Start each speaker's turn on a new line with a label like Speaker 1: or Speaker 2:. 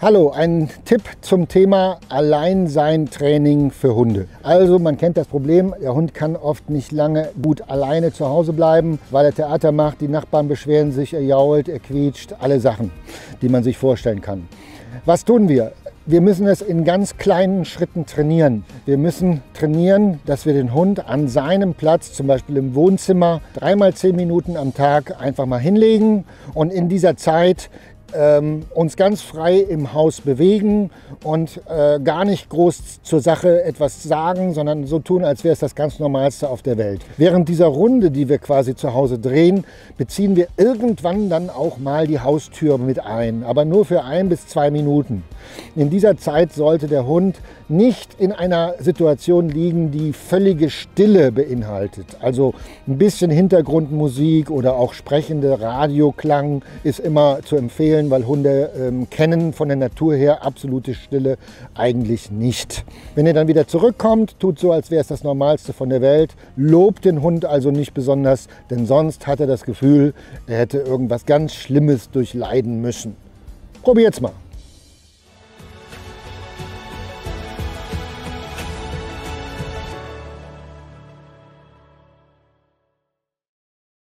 Speaker 1: Hallo, ein Tipp zum Thema Alleinsein-Training für Hunde. Also man kennt das Problem, der Hund kann oft nicht lange gut alleine zu Hause bleiben, weil er Theater macht, die Nachbarn beschweren sich, er jault, er quietscht, alle Sachen, die man sich vorstellen kann. Was tun wir? Wir müssen es in ganz kleinen Schritten trainieren. Wir müssen trainieren, dass wir den Hund an seinem Platz, zum Beispiel im Wohnzimmer, 3-mal 10 Minuten am Tag einfach mal hinlegen und in dieser Zeit uns ganz frei im Haus bewegen und gar nicht groß zur Sache etwas sagen, sondern so tun, als wäre es das ganz Normalste auf der Welt. Während dieser Runde, die wir quasi zu Hause drehen, beziehen wir irgendwann dann auch mal die Haustür mit ein, aber nur für 1 bis 2 Minuten. In dieser Zeit sollte der Hund nicht in einer Situation liegen, die völlige Stille beinhaltet. Also ein bisschen Hintergrundmusik oder auch sprechende Radioklang ist immer zu empfehlen, weil Hunde kennen von der Natur her absolute Stille eigentlich nicht. Wenn ihr dann wieder zurückkommt, tut so, als wäre es das Normalste von der Welt. Lobt den Hund also nicht besonders, denn sonst hat er das Gefühl, er hätte irgendwas ganz Schlimmes durchleiden müssen. Probiert's mal.